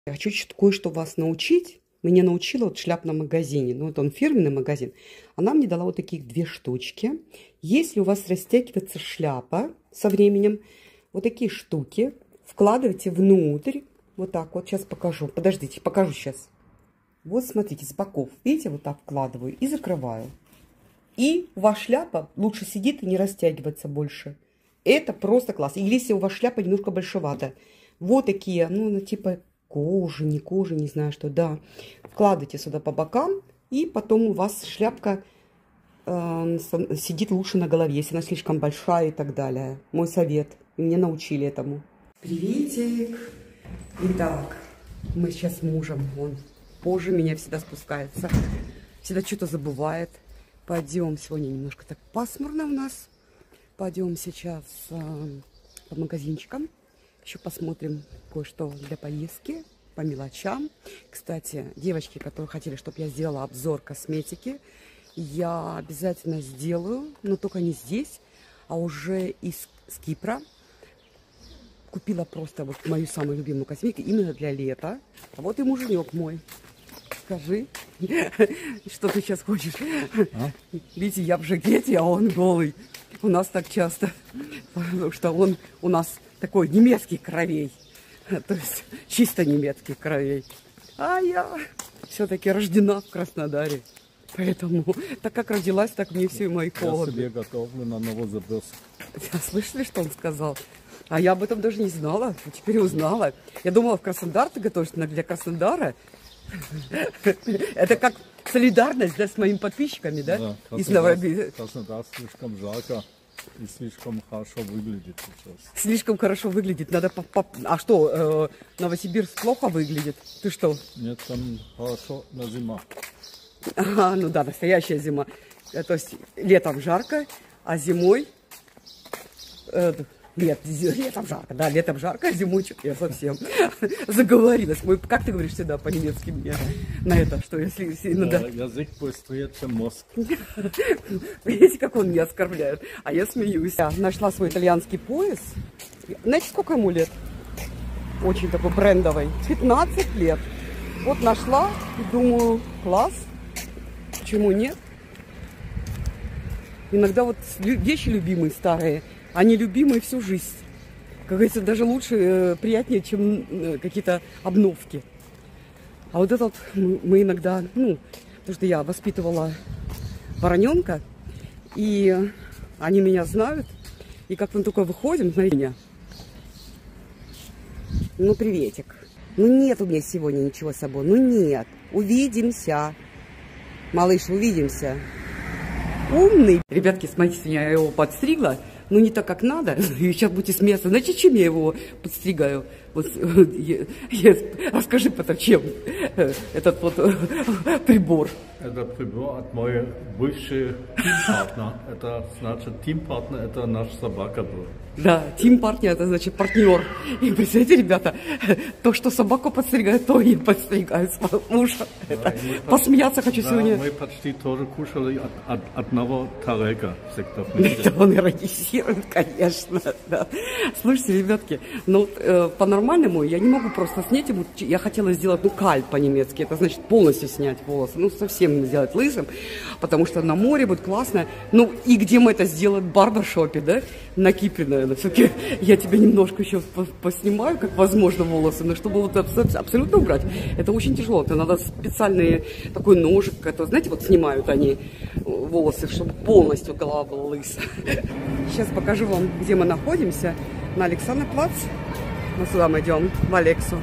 Я хочу кое-что вас научить. Меня научила вот в шляпном магазине. Ну, вот он фирменный магазин. Она мне дала вот таких 2 штучки. Если у вас растягивается шляпа со временем, вот такие штуки вкладывайте внутрь. Вот так вот. Сейчас покажу. Подождите, покажу сейчас. Вот смотрите, с боков. Видите, вот так вкладываю и закрываю. И у вас шляпа лучше сидит и не растягивается больше. Это просто класс. Или если у вас шляпа немножко большевата. Вот такие, ну, типа кожи, не знаю что, да. Вкладывайте сюда по бокам, и потом у вас шляпка сидит лучше на голове, если она слишком большая и так далее. Мой совет. Меня научили этому. Приветик. Итак, мы сейчас с мужем. Он позже меня всегда спускается. Всегда что-то забывает. Пойдем, сегодня немножко так пасмурно у нас. Пойдем сейчас по магазинчикам. Еще посмотрим кое-что для поездки, по мелочам. Кстати, девочки, которые хотели, чтобы я сделала обзор косметики, я обязательно сделаю, но только не здесь, а уже с Кипра. Купила просто вот мою самую любимую косметику именно для лета. А вот и муженек мой. Скажи, что ты сейчас хочешь? Видите, я в жакете, а он голый. У нас так часто, потому что он у нас такой немецких кровей, то есть чисто немецких кровей. А я все-таки рождена в Краснодаре, поэтому так как родилась, так мне все и мои холоды. Я себе готовлю на Новозаборск. Слышали, что он сказал? А я об этом даже не знала, теперь узнала. Я думала, в Краснодар ты готовишься, но для Краснодара. Это как солидарность, да, с моими подписчиками, да? Да, Краснодар слишком жарко и слишком хорошо выглядит сейчас. Слишком хорошо выглядит. Надо А что, Новосибирск плохо выглядит? Ты что? Нет, там хорошо на зима. Ага, ну да, настоящая зима. То есть летом жарко, а зимой... летом жарко, да, летом жарко, а зимой что-то я совсем заговорилась. Как ты говоришь всегда по-немецки мне на это, что если иногда... Язык быстрее, чем мозг. Видите, как он меня оскорбляет, а я смеюсь. Я нашла свой итальянский пояс. Знаете, сколько ему лет? Очень такой брендовый. 15 лет. Вот нашла и думаю, класс, почему нет? Иногда вот вещи любимые старые, они любимые всю жизнь. Как говорится, даже лучше, приятнее, чем какие-то обновки. А вот это вот мы иногда, ну, потому что я воспитывала вороненка, и они меня знают. И как мы только выходим, смотрите меня. Ну, приветик. Ну, нет у меня сегодня ничего с собой. Ну, нет. Увидимся. Малыш, увидимся. Умный. Ребятки, смотрите, я его подстригла. Ну, не так, как надо. И сейчас будете смеяться. Значит, чем я его подстригаю? Вот, расскажи потом, чем этот вот прибор. Это прибор от моей бывшей тим-партнера. Это значит, тим-партнер – это наш собака был. Да, тим-партнер – это значит партнер. И представляете, ребята, то, что собаку подстригают, то и подстригают мужа. Да, посмеяться хочу сегодня. Мы почти тоже кушали от одного тарелка всегда. Это он иронизирует, конечно. Да. Слушайте, ребятки, ну по-нормальному я не могу просто снять ему. Я хотела сделать, ну, каль по-немецки. Это значит полностью снять волосы. Ну, совсем сделать лысым, потому что на море будет классно. Ну, и где мы это сделаем? В барбершопе, да? На Кипре, наверное. Все-таки я тебя немножко еще поснимаю, как возможно, волосы, но чтобы вот абсолютно убрать, это очень тяжело. Это надо специальный такой ножик, это, знаете, вот снимают они волосы, чтобы полностью голова была лысая. Сейчас покажу вам, где мы находимся. На Александрплац. Мы сюда мы идем, в Алексу.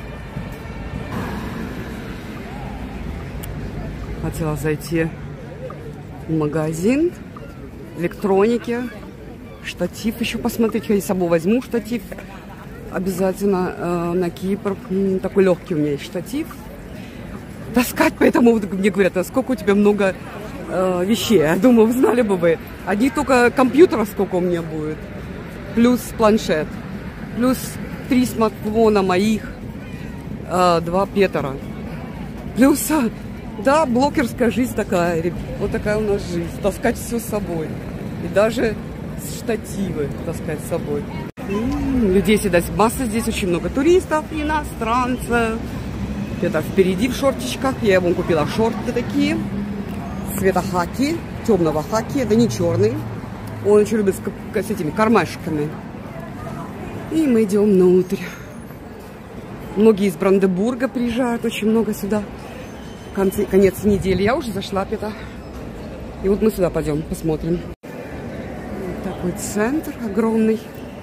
Хотела зайти в магазин электроники, штатив еще посмотреть, я с собой возьму штатив обязательно на Кипр, такой легкий у меня есть штатив, таскать, поэтому мне говорят, а сколько у тебя много вещей, я думаю, вы знали бы вы, одни только компьютеров сколько у меня будет, плюс планшет, плюс 3 смартфона моих, 2 Петера, плюс... Да, блогерская жизнь такая, вот такая у нас жизнь. Таскать все с собой. И даже штативы таскать с собой. Людей всегда масса, здесь очень много туристов, иностранцев. Это впереди в шортичках. Я ему купила шорты такие. Цвета хаки. Темного хаки. Это не черный. Он еще любит с этими кармашками. И мы идем внутрь. Многие из Бранденбурга приезжают. Очень много сюда. Конец недели. Я уже зашла где-то. И вот мы сюда пойдем, посмотрим. Вот такой центр огромный.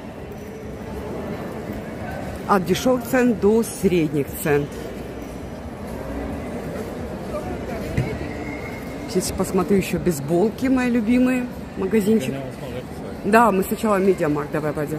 От дешевых цен до средних цен. Сейчас посмотрю еще бейсболки, мои любимые. Магазинчик. Да, мы сначала в Медиамаркт. Давай пойдем.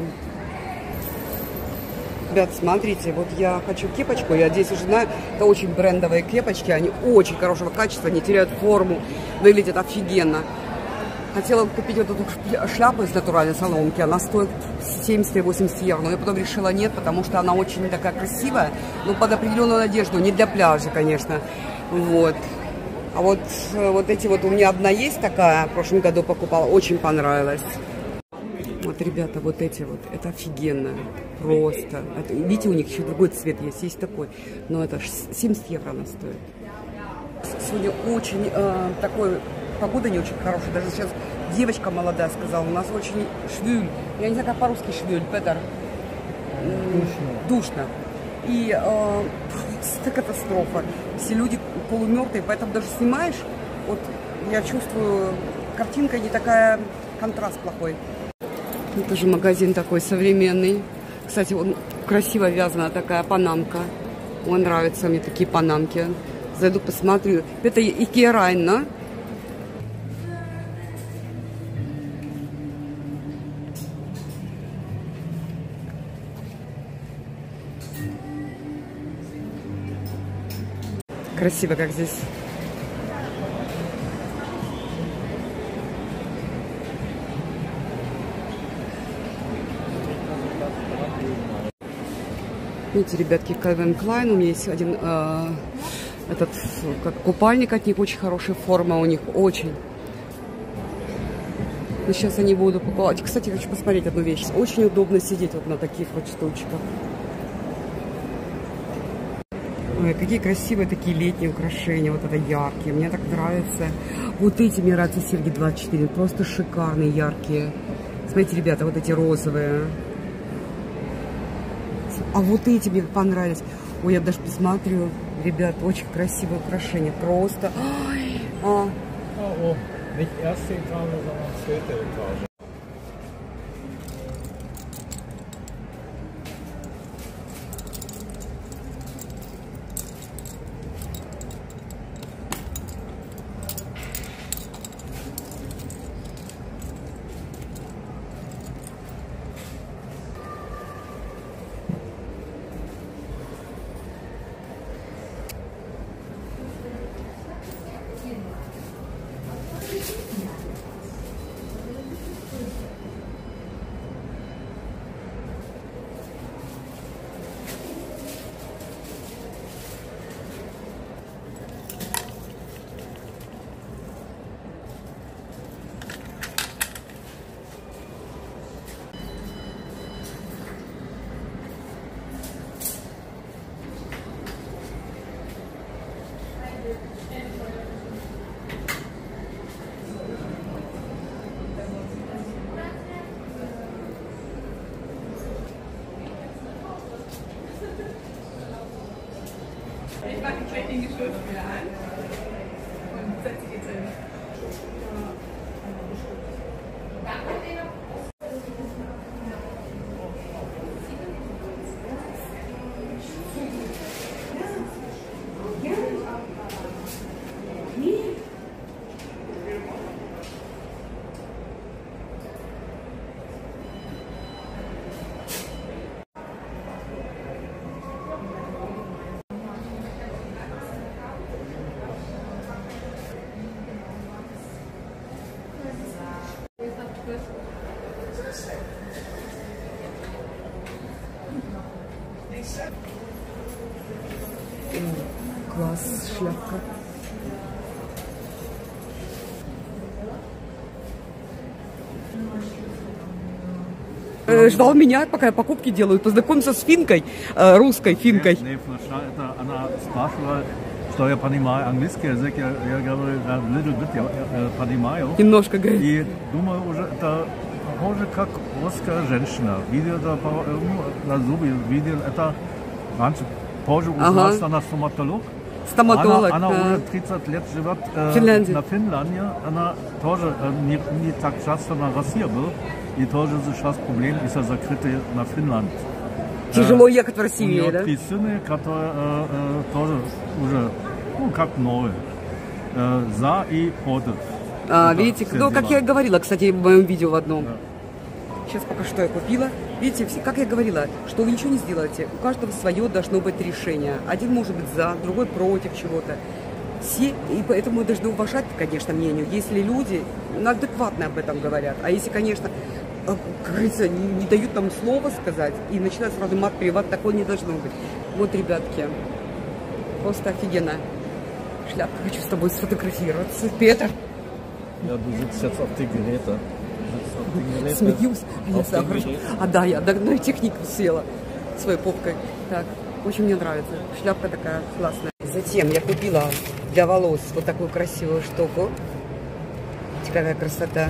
Ребят, смотрите, вот я хочу кепочку. Я здесь уже знаю, это очень брендовые кепочки. Они очень хорошего качества, не теряют форму. Выглядят офигенно. Хотела купить вот эту шляпу из натуральной соломки. Она стоит 70-80 евро. Но я потом решила нет, потому что она очень такая красивая. Но под определенную одежду. Не для пляжа, конечно. Вот. А вот эти вот у меня одна есть такая. В прошлом году покупала. Очень понравилась. Вот, ребята, вот эти вот. Это офигенно. Просто. Это, видите, у них еще другой цвет есть. Есть такой. Но это 70 евро она стоит. Сегодня очень такой... Погода не очень хорошая. Даже сейчас девочка молодая сказала, у нас очень швюль. Я не знаю, как по-русски швюль, Петр. Душно. И просто катастрофа. Все люди полумертвые, поэтому даже снимаешь, вот я чувствую, картинка не такая, контраст плохой. Это же магазин такой современный. Кстати, он красиво вязана такая панамка. Ой, нравятся мне такие панамки. Зайду, посмотрю. Это Икеа Райна. Красиво, как здесь. Видите, ребятки, Calvin Klein. У меня есть один этот как купальник от них, очень хорошая форма у них, очень. Но сейчас я не буду покупать. Кстати, хочу посмотреть одну вещь. Очень удобно сидеть вот на таких вот штучках. Ой, какие красивые такие летние украшения, вот это яркие, мне так нравится. Вот эти мне нравятся серьги 24, просто шикарные, яркие. Смотрите, ребята, вот эти розовые. А вот эти мне понравились. Ой, я даже посмотрю, ребят, очень красивые украшения, просто. Ой, Nicht erste Etage, sondern zweite Etage. Класс, шляпка. Ждал меня, пока я покупки делаю. Познакомиться с финкой, русской финкой. Она спрашивала, что я понимаю английский язык, я говорю, little bit я понимаю. Немножко, говорит. И думаю, уже это похоже, как русская женщина. Видел это на зубе, видел это раньше, позже узнал, что она стоматолог. Стоматолог. Она уже 30 лет живет на Финляндии. Она тоже не так часто на России была. И тоже сейчас проблем из-за закрытой на Финлянд. Тяжело ехать в Россию, да? У нее 3 сына, которые тоже уже, как новые. За и против. Видите, ну, как я и говорила, кстати, в моем видео в одном. Да. Сейчас пока что я купила. Видите, как я говорила, что вы ничего не сделаете. У каждого свое должно быть решение. Один может быть за, другой против чего-то. Все, и поэтому мы должны уважать, конечно, мнение. Если люди адекватно об этом говорят, а если, конечно, как говорится, не дают нам слова сказать и начинают сразу мат приват, такого не должно быть. Вот, ребятки, просто офигенно. Шляпка, хочу с тобой сфотографироваться. Петр. Я буду сейчас auf die Geräte. Смеюсь, я соображу. Да, я на технику села своей попкой. Так, очень мне нравится. Шляпка такая классная. Затем я купила для волос вот такую красивую штуку. Видите, какая красота.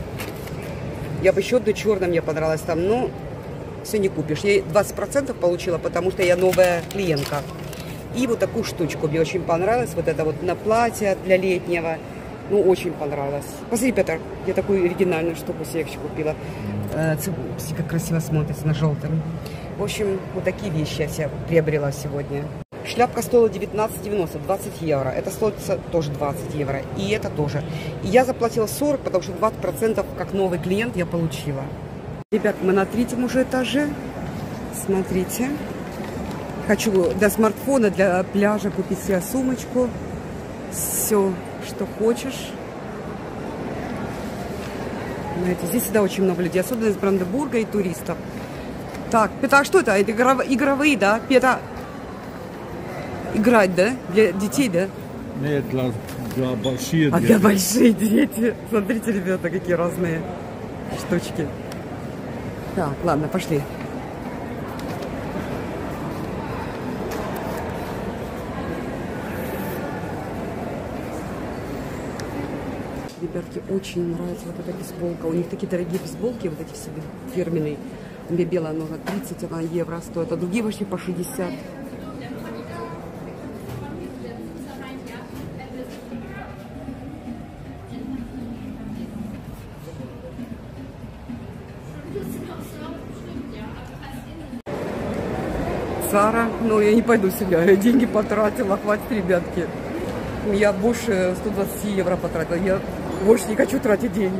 Я бы еще одну черную мне понравилась там, но все не купишь. Я 20% получила, потому что я новая клиентка. И вот такую штучку мне очень понравилась. Вот это вот на платье для летнего. Ну, очень понравилось. Посмотри, Петр, я такую оригинальную штуку себе купила. Как красиво смотрится на желтом. В общем, вот такие вещи я себе приобрела сегодня. Шляпка стоила 19,90, 20 евро. Это стоит тоже 20 евро. И это тоже. И я заплатила 40, потому что 20% как новый клиент я получила. Ребят, мы на 3-м уже этаже. Смотрите. Хочу для смартфона, для пляжа купить себе сумочку. Все, что хочешь. Знаете, здесь всегда очень много людей, особенно из Бранденбурга и туристов. Так, Петр, а что это? Это игровые, да? Петр, играть, да? Для детей, да? Нет, для больших детей. Для больших дети. Смотрите, ребята, какие разные штучки. Так, ладно, пошли. Ребятки, очень нравится вот эта бейсболка. У них такие дорогие бейсболки, вот эти все фирменные. Мне белая нога 30 евро стоит, а другие вообще по 60. Сара, но я не пойду сюда, я деньги потратила, хватит, ребятки. Я больше 120 евро потратила, я больше не хочу тратить деньги.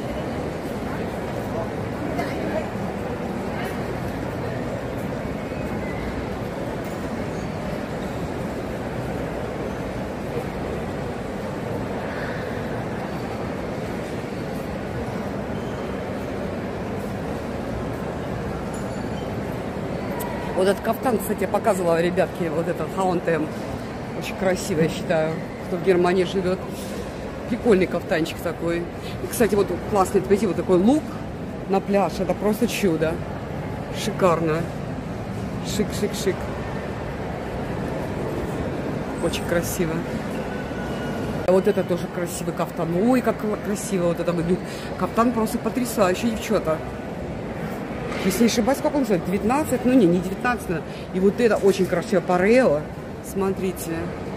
Вот этот кафтан, кстати, я показывала, ребятки, вот этот H&M. Очень красиво, я считаю, кто в Германии живет. Прикольный кафтанчик такой. И, кстати, вот классный, видите, вот такой лук на пляж. Это просто чудо. Шикарно. Шик-шик-шик. Очень красиво. Вот это тоже красивый кафтан. Ой, как красиво вот это выглядит. Кафтан просто потрясающий, девчата. Если не ошибаюсь, как он стоит? 19? Ну, не 19. И вот это очень красиво. Парео. Смотрите.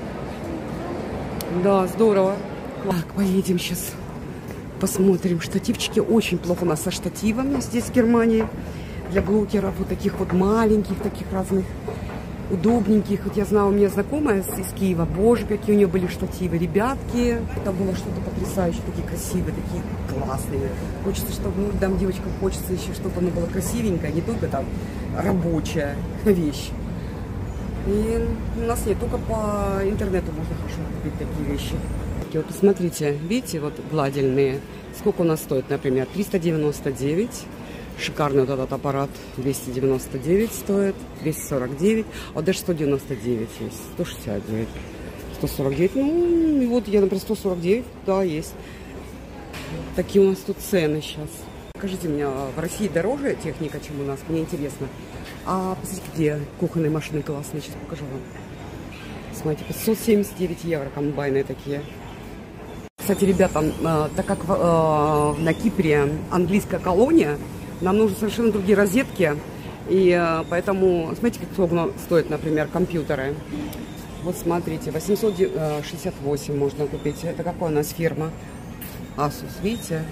Да, здорово. Так, поедем сейчас. Посмотрим. Штативчики очень плохо у нас со штативами здесь, в Германии. Для блогеров вот таких вот маленьких, таких разных, удобненьких. Вот я знала, у меня знакомая из Киева. Боже, какие у нее были штативы. Ребятки, это было что-то потрясающее. Такие красивые, такие классные. Хочется, чтобы, ну, там девочкам хочется еще, чтобы она была красивенькая, не только там рабочая вещь. И у нас нет, только по интернету можно хорошо купить такие вещи. И вот посмотрите, видите, вот гладильные. Сколько у нас стоит, например, 399. Шикарный вот этот аппарат, 299 стоит, 249, а вот даже 199 есть, 169, 149, ну, и вот я, например, 149, да, есть. Такие у нас тут цены сейчас. скажите мне, в России дороже техника, чем у нас? Мне интересно. А посмотрите, где кухонные машины классные. Сейчас покажу вам. Смотрите, 579 евро комбайны такие. Кстати, ребята, так как на Кипре английская колония, нам нужны совершенно другие розетки. И поэтому, смотрите, как стоят, например, компьютеры. Вот смотрите, 868 можно купить. Это какая у нас фирма? Asus, видите?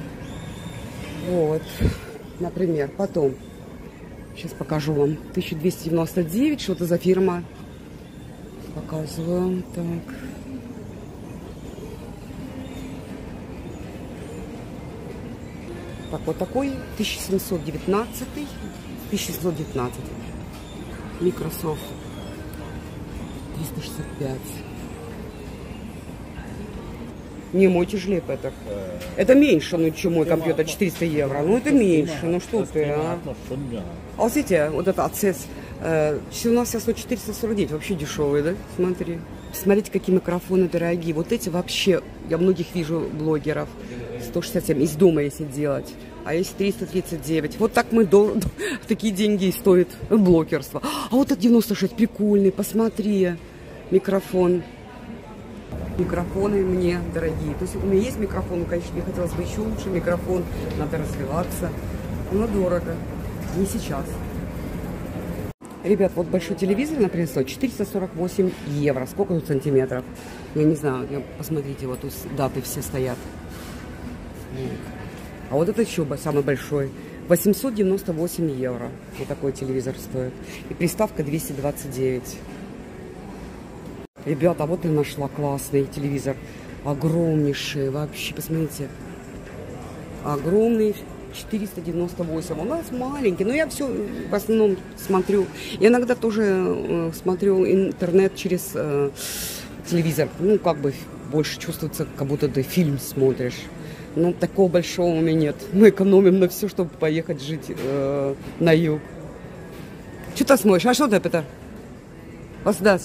Вот, например, потом. Сейчас покажу вам. 1299, что-то за фирма. Показываю. Так. Так, вот такой 1719. 1719. Microsoft 365. Не, мой тяжелее это. Это меньше, ну, чем мой компьютер, 400 евро. Ну, это меньше, ну что ты, а? А вот видите, вот это ACES, у нас сейчас стоит 449, вообще дешевый, да? Смотри. Смотрите, какие микрофоны дорогие. Вот эти вообще, я многих вижу блогеров, 167, из дома если делать. А есть 339. Вот так мы такие деньги и стоит блогерство. А вот этот 96 прикольный, посмотри. Микрофон. Микрофоны мне дорогие. То есть у меня есть микрофон, но, конечно, мне хотелось бы еще лучше микрофон. Надо развиваться. Но дорого. Не сейчас. Ребят, вот большой телевизор, например, стоит 448 евро. Сколько тут сантиметров? Я не знаю. Посмотрите, вот тут даты все стоят. А вот это еще самый большой. 898 евро. Вот такой телевизор стоит. И приставка 229. Ребята, вот я нашла классный телевизор. Огромнейший. Вообще, посмотрите. Огромный. 498. У нас маленький. Но я все в основном смотрю. Я иногда тоже смотрю интернет через телевизор. Ну, как бы больше чувствуется, как будто ты фильм смотришь. Ну, такого большого у меня нет. Мы экономим на все, чтобы поехать жить на юг. Что ты смотришь? А что ты, Петр? Воздас.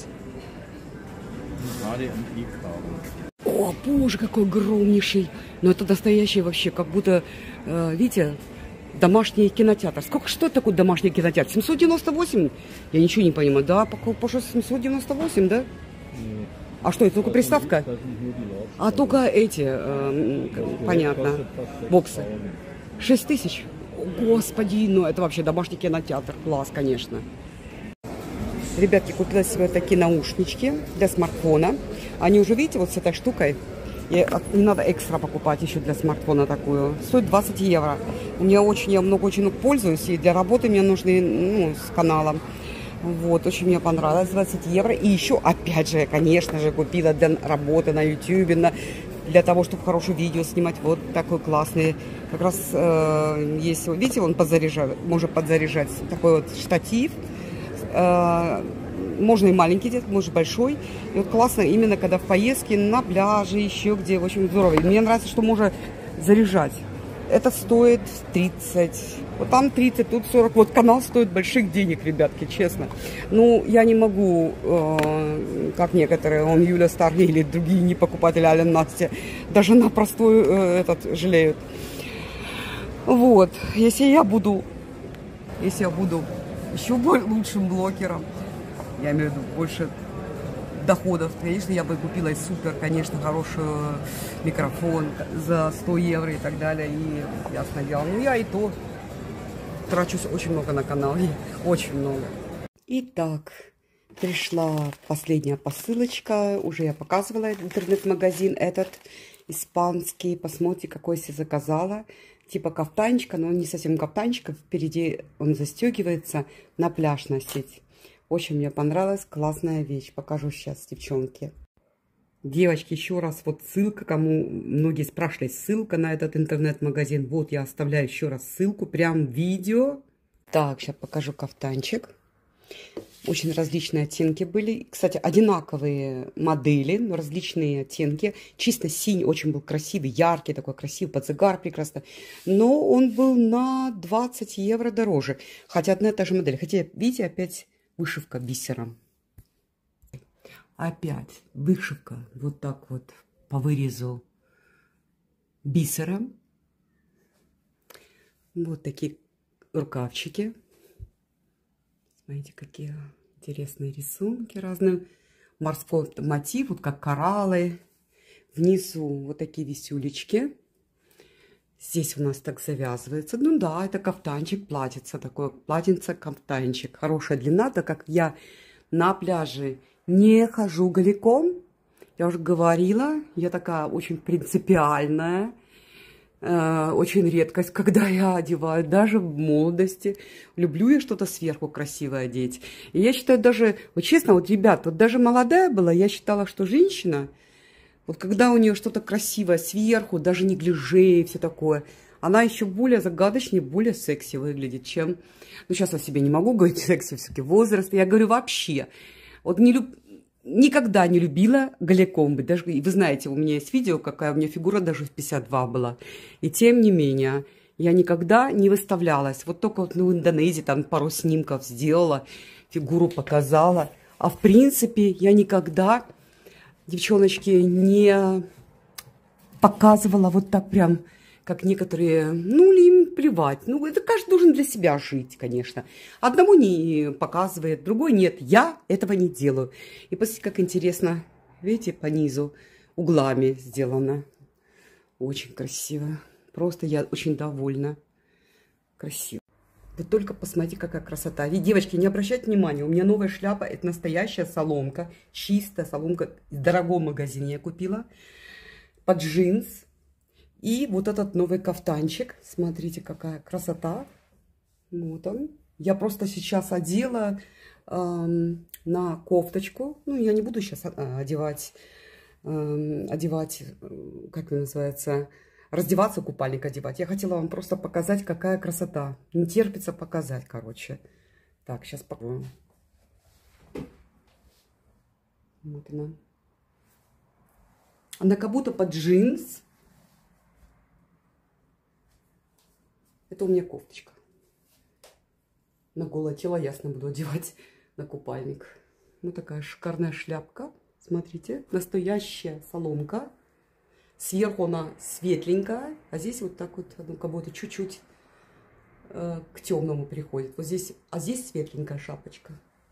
О, боже, какой огромнейший. Ну, это настоящий вообще, как будто, видите, домашний кинотеатр. Что это такое домашний кинотеатр? 798? Я ничего не понимаю. Да, по 798, да? А что, это только приставка? А только эти, понятно, боксы. 6 тысяч? Господи, ну это вообще домашний кинотеатр. Класс, конечно. Ребятки, купила себе такие наушнички для смартфона. Они уже, видите, вот с этой штукой. Не надо экстра покупать еще для смартфона такую. Стоит 20 евро. Я много очень пользуюсь. И для работы мне нужны, ну, с каналом. Вот, очень мне понравилось, 20 евро. И еще, опять же, конечно же, купила для работы на YouTube, для того, чтобы хорошее видео снимать. Вот такой классный. Как раз есть, видите, он может подзаряжать. Такой вот штатив. Можно и маленький делать, может большой. И вот классно именно, когда в поездке, на пляже, еще где, в общем, здорово. И мне нравится, что можно заряжать. Это стоит 30, вот там 30, тут 40. Вот канал стоит больших денег, ребятки, честно. Ну, я не могу, как некоторые, Юля Старни или другие не покупатели, а Настя, даже на простой жалеют. Вот, если я буду еще лучшим блогером, я имею в виду больше доходов, конечно, я бы купила супер, конечно, хороший микрофон за 100 евро и так далее, и ясно дело. Ну, я и то трачусь очень много на канал, очень много. Итак, пришла последняя посылочка, уже я показывала интернет-магазин этот, испанский, посмотрите, какой я заказала, типа кафтанчика, но не совсем кафтанчика, впереди он застегивается, на пляж носить. Очень мне понравилась, классная вещь. Покажу сейчас, девчонки. Девочки, еще раз, вот ссылка, кому многие спрашивали, ссылка на этот интернет-магазин. Вот я оставляю еще раз ссылку, прям видео. Так, сейчас покажу кафтанчик. Очень различные оттенки были. Кстати, одинаковые модели, но различные оттенки. Чисто синий, очень был красивый, яркий, такой красивый, под загар прекрасно. Но он был на 20 евро дороже. Хотя одна и та же модель. Хотя, видите, опять вышивка бисером. Опять вышивка вот так вот по вырезу бисером. Вот такие рукавчики. Смотрите, какие интересные рисунки разные. Морской мотив, вот как кораллы. Внизу вот такие висюлечки. Здесь у нас так завязывается. Ну да, это кафтанчик, платьице такое. Платьице-кафтанчик. Хорошая длина, так как я на пляже не хожу голиком. Я уже говорила, я такая очень принципиальная. Очень редкость, когда я одеваю, даже в молодости. Люблю я что-то сверху красивое одеть. И я считаю даже, вот честно, вот, ребят, вот даже молодая была, я считала, что женщина, вот когда у нее что-то красивое сверху, даже неглиже и все такое, она еще более загадочнее, более секси выглядит, чем... Ну, сейчас о себе не могу говорить, секси все-таки возраст. Я говорю вообще. Вот никогда не любила голиком быть. Даже, вы знаете, у меня есть видео, какая у меня фигура даже в 52 была. И тем не менее, я никогда не выставлялась. Вот только вот, в Индонезии там пару снимков сделала, фигуру показала. А в принципе, я никогда, девчоночки, не показывала вот так прям, как некоторые, ну, им плевать. Ну, это каждый должен для себя жить, конечно. Одному не показывает, другой нет. Я этого не делаю. И посмотрите, как интересно, видите, по низу углами сделано. Очень красиво. Просто я очень довольна. Красиво. Вы только посмотрите, какая красота. И, девочки, не обращайте внимания, у меня новая шляпа. Это настоящая соломка. Чистая соломка. В дорогом магазине я купила. Под джинс. И вот этот новый кафтанчик. Смотрите, какая красота. Вот он. Я просто сейчас одела на кофточку. Ну, я не буду сейчас одевать, как это называется, раздеваться, купальник одевать. Я хотела вам просто показать, какая красота. Не терпится показать, короче. Так, сейчас попробуем. Вот она. Она как будто под джинс. Это у меня кофточка. На голое тело ясно буду одевать на купальник. Вот такая шикарная шляпка. Смотрите, настоящая соломка. Сверху она светленькая, а здесь вот так вот, ну, как будто чуть-чуть к темному приходит. Вот здесь, а здесь светленькая шапочка.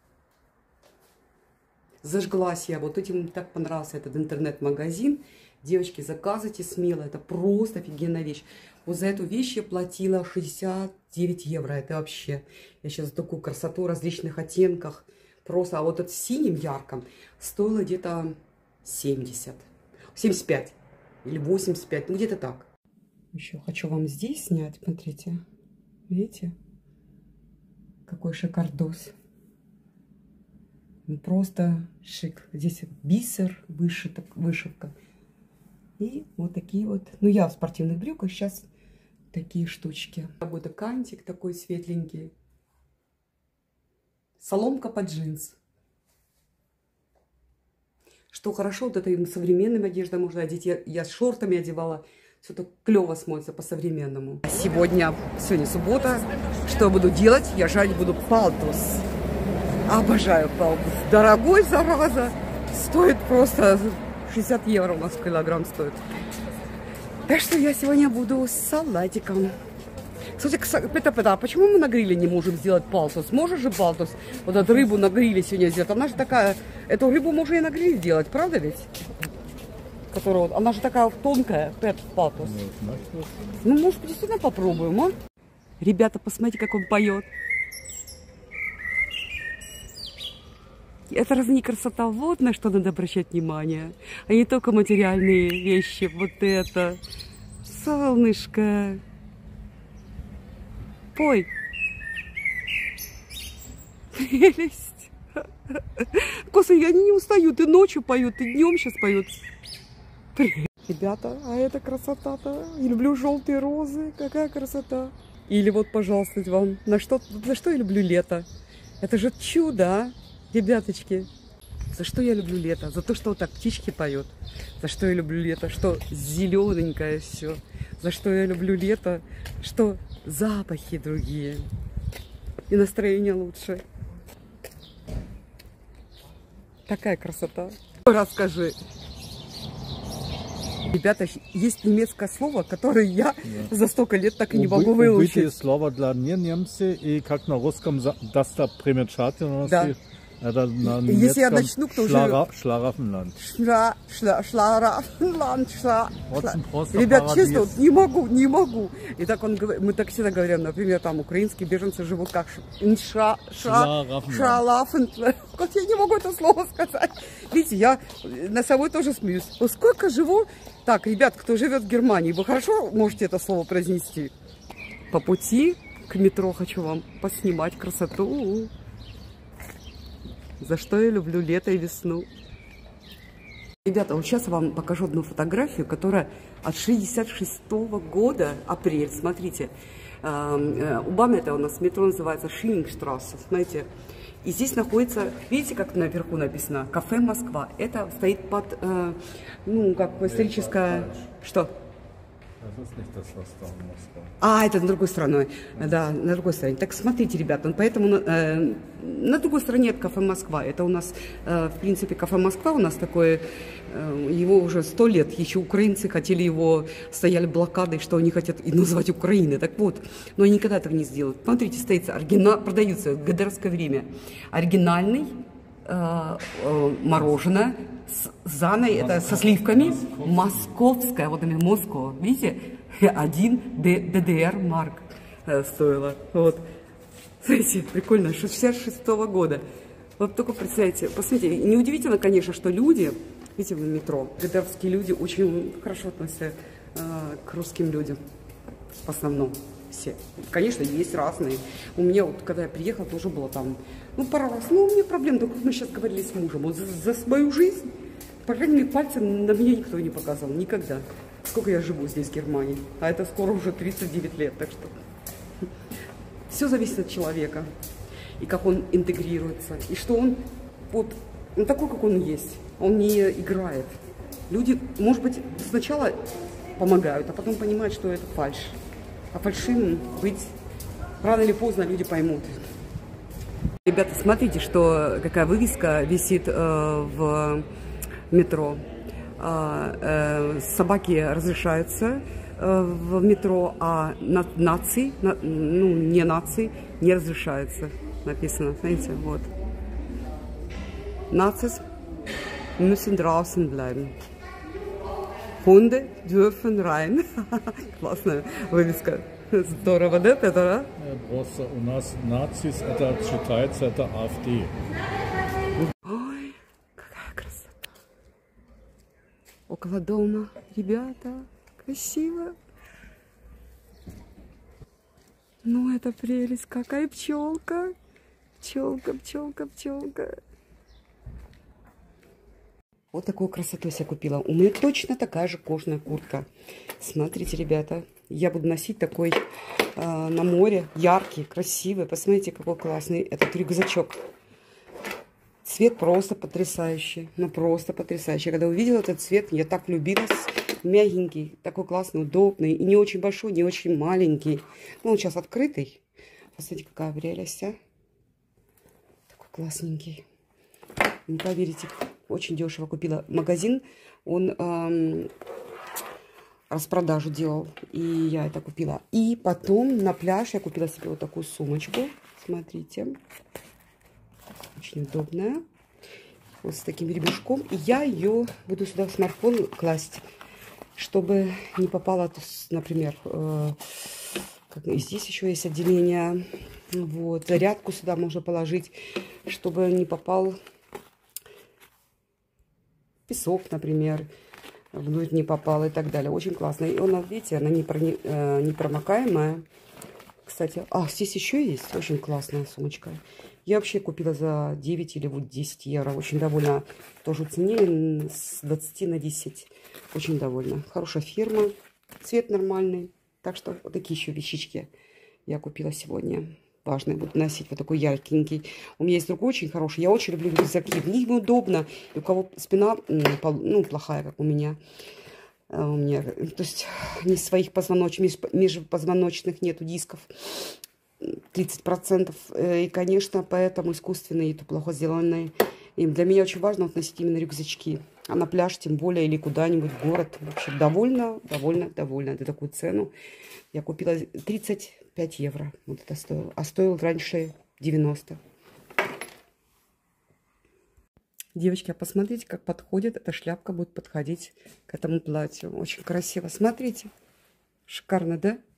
Зажглась я. Вот этим так понравился этот интернет-магазин. Девочки, заказывайте смело. Это просто офигенная вещь. Вот за эту вещь я платила 69 евро. Это вообще... Я сейчас такую красоту в различных оттенках. Просто... А вот этот синим ярком стоило где-то 70. 75. Или 85. Ну, где-то так. Еще хочу вам здесь снять. Смотрите. Видите? Какой шикардос. Ну, просто шик. Здесь бисер, вышивка. И вот такие вот. Ну, я в спортивных брюках. Сейчас такие штучки. Какой-то кантик такой светленький. Соломка под джинс. Что хорошо, вот этой современной одеждой можно одеть. Я с шортами одевала. Все так клево смотрится по-современному. Сегодня суббота. Что я буду делать? Я жарить буду палтус. Обожаю палтус. Дорогой, зараза. Стоит просто 60 евро у нас килограмм стоит. Так что я сегодня буду с салатиком. Кстати, а почему мы на гриле не можем сделать палтус? Можешь же палтус? Вот эту рыбу на гриле сегодня сделать. Она же такая... Эту рыбу можно и на гриле делать, правда ведь? Которая, она же такая тонкая, палтус. Ну, может, действительно попробуем, а? Ребята, посмотрите, как он поет. Это разве не красота? Вот на что надо обращать внимание. А не только материальные вещи. Вот это. Солнышко. Пой. Прелесть. Косы, они не устают. И ночью поют, и днем сейчас поют. Ребята, а это красота-то. Я люблю желтые розы. Какая красота. Или вот, пожалуйста, вам. За что я люблю лето? Это же чудо, а? Ребяточки, за что я люблю лето? За то, что вот так птички поют. За что я люблю лето? Что зелененькое все. За что я люблю лето? Что запахи другие. И настроение лучше. Такая красота. Расскажи. Ребята, есть немецкое слово, которое я за столько лет так и не могу выучить. Слово для немцы, и как на русском даста примечательности. Это на если я начну, кто уже... Шларафенланд. Шларафенланд. Ребят, честно, вот не могу. И так он говорит, мы так всегда говорим, например, там украинские беженцы живут как Шларафенланд. Как я не могу это слово сказать. Видите, я на собой тоже смеюсь. Вот сколько живу... Так, ребят, кто живет в Германии, вы хорошо можете это слово произнести? По пути к метро хочу вам поснимать красоту. За что я люблю лето и весну. Ребята, вот сейчас я вам покажу одну фотографию, которая от 66-го года, апрель, смотрите. У Бамы это у нас метро называется Шиллингштрассе, знаете. И здесь находится, видите, как наверху написано, кафе Москва. Это стоит под, ну, как историческое... Что? Это на другой стороне. Да, на другой стороне. Так смотрите, ребята, поэтому на другой стороне от кафе Москва. Это у нас, в принципе, кафе Москва у нас такое, его уже 100 лет. Еще украинцы хотели его, стояли блокадой, что они хотят и назвать Украиной. Так вот, но они никогда этого не сделают. Смотрите, стоит продаются в ГДРское время оригинальный мороженое с заной, это со сливками, московское, вот именно Москва, видите, 1 ДДР марк стоило, вот, смотрите, прикольно, 66-го года, вот только представляете, посмотрите, неудивительно, конечно, что люди, видите, в метро, ГДРские люди очень хорошо относятся к русским людям, в основном. Все. Конечно, есть разные. У меня вот, когда я приехала, тоже было там, ну, пару раз. Ну, у меня проблем, только мы сейчас говорили с мужем. Вот за свою жизнь, по крайней мере, пальцем на меня никто не показал. Никогда. Сколько я живу здесь, в Германии. А это скоро уже 39 лет, так что... Все зависит от человека. И как он интегрируется. И что он, вот, он такой, как он есть. Он не играет. Люди, может быть, сначала помогают, а потом понимают, что это фальшь. А фальшивым быть рано или поздно люди поймут. Ребята, смотрите, что какая вывеска висит в метро. Собаки разрешаются в метро, а нации, ну не нации, не разрешаются. Написано, знаете, вот. Nazis müssen draußen bleiben. Hunde dürfen rein. Классная вывеска. Здорово, да, Петра? Просто у нас нацис, это считается, это AfD. Ой, какая красота. Около дома, ребята, красиво. Ну, это прелесть, какая пчелка. Пчелка, пчелка, пчелка. Вот такую красоту я себе купила. У меня точно такая же кожаная куртка. Смотрите, ребята, я буду носить такой на море, яркий, красивый. Посмотрите, какой классный этот рюкзачок. Цвет просто потрясающий, ну просто потрясающий. Когда увидела этот цвет, я так влюбилась. Мягенький, такой классный, удобный. И не очень большой, не очень маленький. Ну, он сейчас открытый. Посмотрите, какая прелесть, а. Такой классненький. Не поверите, очень дешево купила. Магазин, он распродажу делал, и я это купила. И потом на пляж я купила себе вот такую сумочку. Смотрите, очень удобная, вот с таким ремешком. И я ее буду сюда в смартфон класть, чтобы не попало, например, здесь еще есть отделение. Вот, зарядку сюда можно положить, чтобы не попал песок, например, внутрь не попал и так далее. Очень классно. И она, видите, она непромокаемая. Кстати, здесь еще есть очень классная сумочка. Я вообще купила за 9 или вот 10 евро. Очень довольна. Тоже уценили с 20 на 10. Очень довольна. Хорошая фирма. Цвет нормальный. Так что вот такие еще вещички я купила сегодня. Важно, буду носить вот такой яркенький. У меня есть другой очень хороший. Я очень люблю рюкзаки. В них удобно. И у кого спина, ну, плохая, как у меня. То есть не своих межпозвоночных нету дисков. 30%. И, конечно, поэтому искусственные и плохо сделанные. И для меня очень важно вот носить именно рюкзачки. А на пляж тем более или куда-нибудь в город. Вообще довольно за такую цену. Я купила 35 евро. Вот это стоило. А стоил раньше 90. Девочки, а посмотрите, как подходит. Эта шляпка будет подходить к этому платью. Очень красиво. Смотрите. Шикарно, да?